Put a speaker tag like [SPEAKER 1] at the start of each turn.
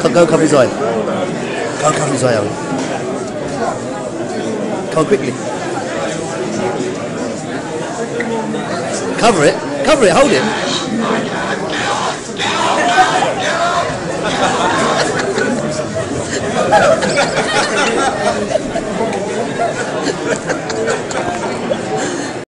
[SPEAKER 1] Go cover his eye. Go cover his eye, Owen. Come on, quickly. Cover it, hold him.